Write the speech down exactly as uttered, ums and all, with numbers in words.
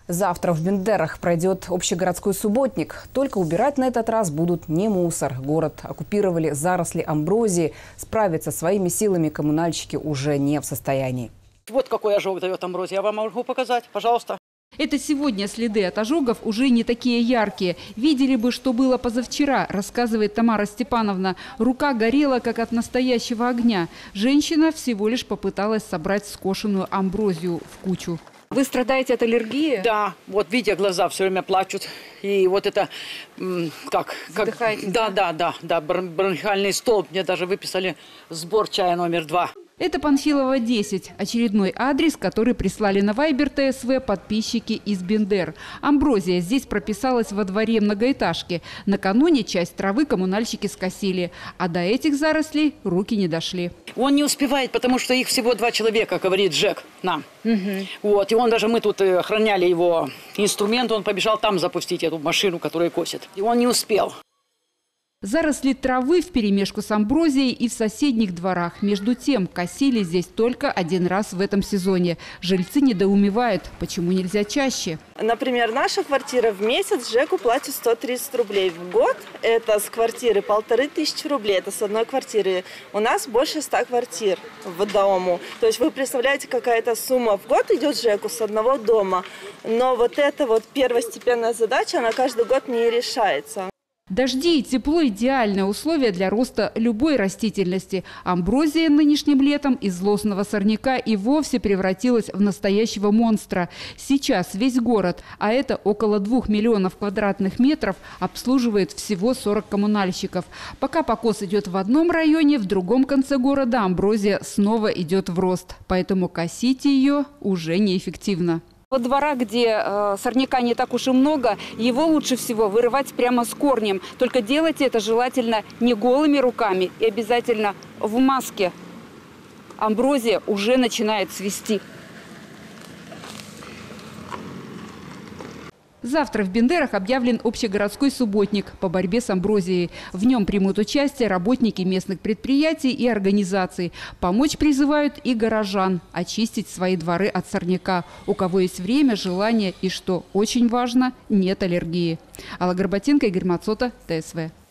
Завтра в Бендерах пройдет общегородской субботник. Только убирать на этот раз будут не мусор. Город оккупировали заросли амброзии. Справиться своими силами коммунальщики уже не в состоянии. Вот какой ожог дает амброзия. Я вам могу показать, пожалуйста. Это сегодня следы от ожогов уже не такие яркие. Видели бы, что было позавчера, рассказывает Тамара Степановна. Рука горела, как от настоящего огня. Женщина всего лишь попыталась собрать скошенную амброзию в кучу. Вы страдаете от аллергии? Да, вот видя глаза все время плачут. И вот это, как... как да, да, да, да, бронхиальный столб. Мне даже выписали сбор чая номер два. Это Панфилова, десять. Очередной адрес, который прислали на Вайбер ТСВ подписчики из Бендер. Амброзия здесь прописалась во дворе многоэтажки. Накануне часть травы коммунальщики скосили. А до этих зарослей руки не дошли. Он не успевает, потому что их всего два человека, говорит Жек нам. Угу. Вот, и он даже, мы тут охраняли его инструмент, он побежал там запустить эту машину, которая косит. И он не успел. Заросли травы вперемешку с амброзией и в соседних дворах. Между тем, косили здесь только один раз в этом сезоне. Жильцы недоумевают, почему нельзя чаще. Например, наша квартира в месяц Жеку платит сто тридцать рублей. В год это с квартиры полторы тысячи рублей. Это с одной квартиры. У нас больше ста квартир в дому. То есть вы представляете, какая-то сумма в год идет Жеку с одного дома. Но вот эта вот первостепенная задача, она каждый год не решается. Дожди и тепло – идеальное условие для роста любой растительности. Амброзия нынешним летом из злостного сорняка и вовсе превратилась в настоящего монстра. Сейчас весь город, а это около двух миллионов квадратных метров, обслуживает всего сорок коммунальщиков. Пока покос идет в одном районе, в другом конце города амброзия снова идет в рост. Поэтому косить ее уже неэффективно. Во дворах, где э, сорняка не так уж и много, его лучше всего вырывать прямо с корнем. Только делайте это желательно не голыми руками и обязательно в маске. Амброзия уже начинает цвести. Завтра в Бендерах объявлен общегородской субботник по борьбе с амброзией. В нем примут участие работники местных предприятий и организаций. Помочь призывают и горожан очистить свои дворы от сорняка. У кого есть время, желание и, что очень важно, нет аллергии. Алла Горбатенко, Игорь Мацота, ТСВ.